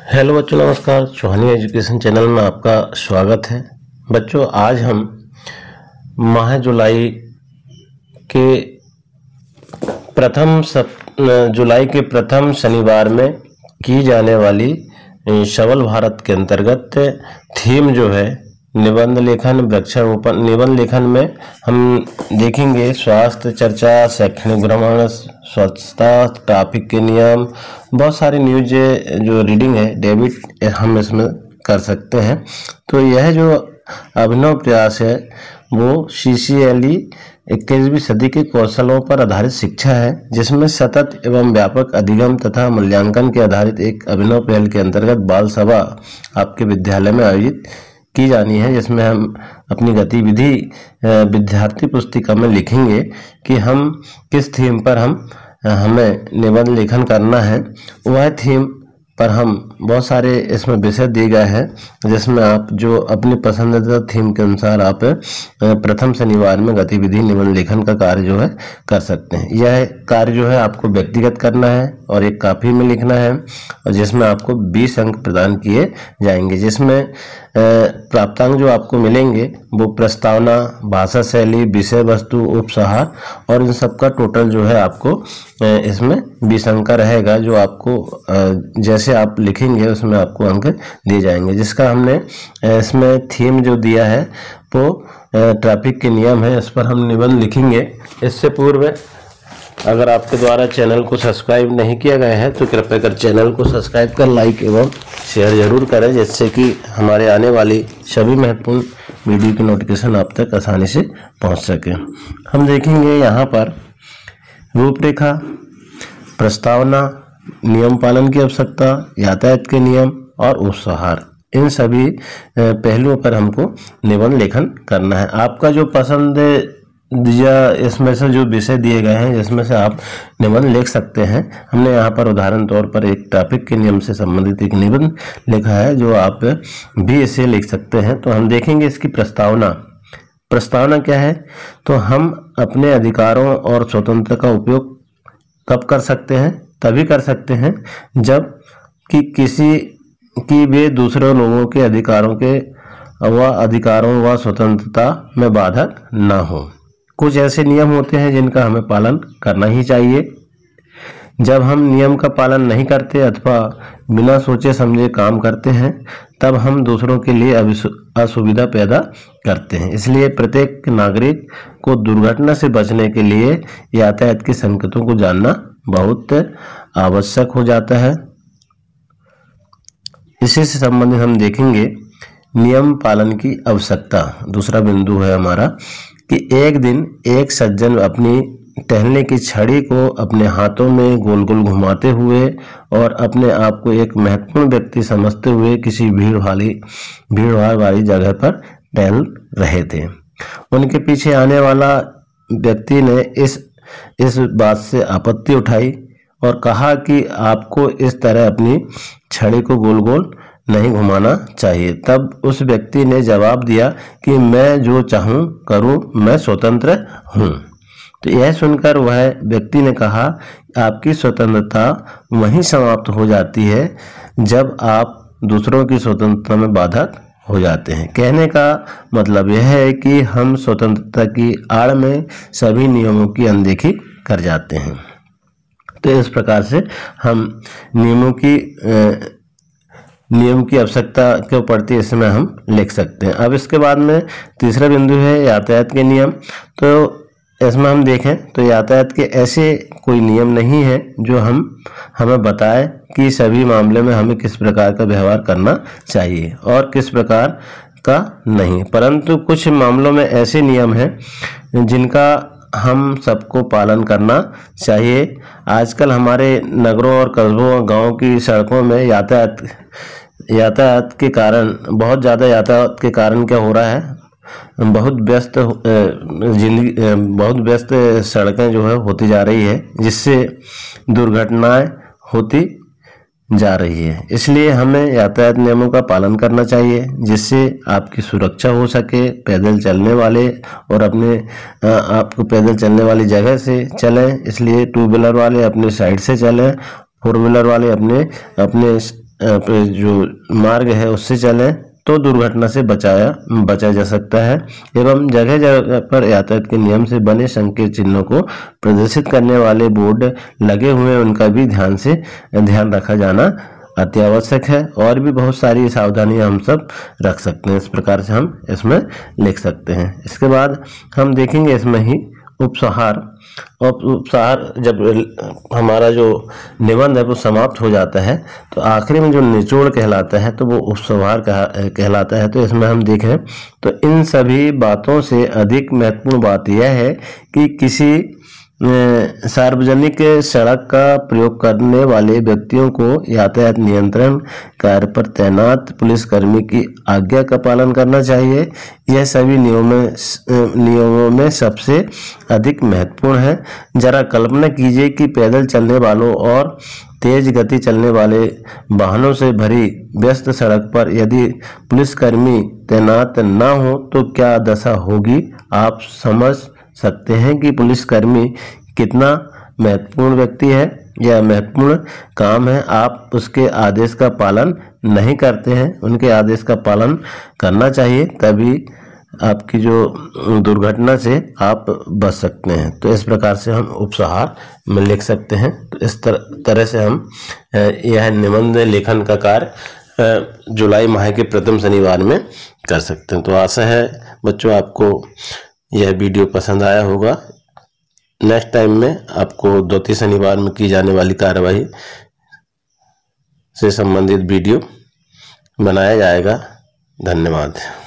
Hello बच्चों, नमस्कार। चौहानी education channel में आपका स्वागत है। बच्चों, आज हम माह जुलाई के जुलाई के प्रथम शनिवार में की जाने वाली सबल भारत के अंतर्गत थीम जो है निबंध लेखन, वृक्षारोपण। निबंध लेखन में हम देखेंगे स्वास्थ्य चर्चा, शैक्षणिक भ्रमण, स्वच्छता, ट्रैफिक के नियम, बहुत सारी न्यूज जो रीडिंग है डेबिट हम इसमें कर सकते हैं। तो यह जो अभिनव प्रयास है वो CCLE 21वीं सदी के कौशलों पर आधारित शिक्षा है, जिसमें सतत एवं व्यापक अधिगम तथा मूल्यांकन के आधारित एक अभिनव पहल के अंतर्गत बाल सभा आपके विद्यालय में आयोजित की जानी है, जिसमें हम अपनी गतिविधि विद्यार्थी पुस्तिका में लिखेंगे कि हम किस थीम पर हमें निबंध लेखन करना है। वह थीम पर हम बहुत सारे इसमें विषय दिए गए हैं, जिसमें आप जो अपनी पसंदीदा थीम के अनुसार आप प्रथम शनिवार में गतिविधि निबंध लेखन का कार्य जो है कर सकते हैं। यह कार्य जो है आपको व्यक्तिगत करना है और एक कापी में लिखना है, और जिसमें आपको 20 अंक प्रदान किए जाएंगे, जिसमें प्राप्तांक जो आपको मिलेंगे वो प्रस्तावना, भाषा शैली, विषय वस्तु, उपसहार और इन सब का टोटल जो है आपको इसमें 20 अंक का रहेगा, जो आपको जैसे आप लिखेंगे उसमें आपको अंक दिए जाएंगे। जिसका हमने इसमें थीम जो दिया है वो ट्रैफिक के नियम है, इस पर हम निबंध लिखेंगे। इससे पूर्व अगर आपके द्वारा चैनल को सब्सक्राइब नहीं किया गया है तो कृपया कर चैनल को सब्सक्राइब कर लाइक एवं शेयर जरूर करें, जिससे कि हमारे आने वाली सभी महत्वपूर्ण वीडियो की नोटिफिकेशन आप तक आसानी से पहुंच सके। हम देखेंगे यहाँ पर रूपरेखा, प्रस्तावना, नियम पालन की आवश्यकता, यातायात के नियम और उपसहार। इन सभी पहलुओं पर हमको निबंध लेखन करना है। आपका जो पसंद या इसमें से जो विषय दिए गए हैं जिसमें से आप निबंध लिख सकते हैं। हमने यहाँ पर उदाहरण तौर पर एक ट्रैफिक के नियम से संबंधित एक निबंध लिखा है, जो आप भी इसे लिख सकते हैं। तो हम देखेंगे इसकी प्रस्तावना। प्रस्तावना क्या है? तो हम अपने अधिकारों और स्वतंत्रता का उपयोग कब कर सकते हैं? तभी कर सकते हैं जब कि किसी की वे दूसरे लोगों के अधिकारों व स्वतंत्रता में बाधक ना हो। कुछ ऐसे नियम होते हैं जिनका हमें पालन करना ही चाहिए। जब हम नियम का पालन नहीं करते अथवा बिना सोचे समझे काम करते हैं, तब हम दूसरों के लिए असुविधा पैदा करते हैं। इसलिए प्रत्येक नागरिक को दुर्घटना से बचने के लिए यातायात के संकेतों को जानना बहुत आवश्यक हो जाता है। इसी से संबंधित हम देखेंगे नियम पालन की आवश्यकता। दूसरा बिंदु है हमारा कि एक दिन एक सज्जन अपनी टहलने की छड़ी को अपने हाथों में गोल गोल घुमाते हुए और अपने आप को एक महत्वपूर्ण व्यक्ति समझते हुए किसी भीड़ भाड़ वाली जगह पर टहल रहे थे। उनके पीछे आने वाला व्यक्ति ने इस बात से आपत्ति उठाई और कहा कि आपको इस तरह अपनी छड़ी को गोल गोल नहीं घुमाना चाहिए। तब उस व्यक्ति ने जवाब दिया कि मैं जो चाहूं करूं, मैं स्वतंत्र हूं। तो यह सुनकर वह व्यक्ति ने कहा, आपकी स्वतंत्रता वहीं समाप्त हो जाती है जब आप दूसरों की स्वतंत्रता में बाधक हो जाते हैं। कहने का मतलब यह है कि हम स्वतंत्रता की आड़ में सभी नियमों की अनदेखी कर जाते हैं। तो इस प्रकार से हम नियम की आवश्यकता क्यों पड़ती है इसमें हम लिख सकते हैं। अब इसके बाद में तीसरा बिंदु है यातायात के नियम। तो इसमें हम देखें तो यातायात के ऐसे कोई नियम नहीं है जो हमें बताए कि सभी मामले में हमें किस प्रकार का व्यवहार करना चाहिए और किस प्रकार का नहीं, परंतु कुछ मामलों में ऐसे नियम हैं जिनका हम सबको पालन करना चाहिए। आजकल हमारे नगरों और कस्बों और गाँव की सड़कों में यातायात के कारण, बहुत ज़्यादा यातायात के कारण क्या हो रहा है, बहुत व्यस्त सड़कें जो है होती जा रही है, जिससे दुर्घटनाएं होती जा रही है। इसलिए हमें यातायात नियमों का पालन करना चाहिए, जिससे आपकी सुरक्षा हो सके। पैदल चलने वाले और आपको पैदल चलने वाली जगह से चलें, इसलिए टू व्हीलर वाले अपने साइड से चलें, फोर व्हीलर वाले अपने जो मार्ग है उससे चलें तो दुर्घटना से बचा जा सकता है। एवं जगह जगह पर यातायात के नियम से बने संकेत चिन्हों को प्रदर्शित करने वाले बोर्ड लगे हुए हैं, उनका भी ध्यान रखा जाना अति आवश्यक है। और भी बहुत सारी सावधानियां हम सब रख सकते हैं, इस प्रकार से हम इसमें लिख सकते हैं। इसके बाद हम देखेंगे इसमें ही उपसंहार। और उपसंहार जब हमारा जो निबंध है वो समाप्त हो जाता है तो आखिरी में जो निचोड़ कहलाता है तो वो उपसंहार कहलाता है। तो इसमें हम देखें तो इन सभी बातों से अधिक महत्वपूर्ण बात यह है कि किसी सार्वजनिक सड़क का प्रयोग करने वाले व्यक्तियों को यातायात नियंत्रण कार्य पर तैनात पुलिसकर्मी की आज्ञा का पालन करना चाहिए। यह सभी नियमों में सबसे अधिक महत्वपूर्ण है। जरा कल्पना कीजिए कि पैदल चलने वालों और तेज गति चलने वाले वाहनों से भरी व्यस्त सड़क पर यदि पुलिसकर्मी तैनात न हो तो क्या दशा होगी। आप समझ सकते हैं कि पुलिसकर्मी कितना महत्वपूर्ण व्यक्ति है या महत्वपूर्ण काम है। आप उसके आदेश का पालन नहीं करते हैं, उनके आदेश का पालन करना चाहिए, तभी आपकी जो दुर्घटना से आप बच सकते हैं। तो इस प्रकार से हम उपसंहार में लिख सकते हैं। तो इस तरह से हम यह निबंध लेखन का कार्य जुलाई माह के प्रथम शनिवार में कर सकते हैं। तो आशा है बच्चों आपको यह वीडियो पसंद आया होगा। नेक्स्ट टाइम में आपको द्वितीय शनिवार में की जाने वाली कार्यवाही से संबंधित वीडियो बनाया जाएगा। धन्यवाद।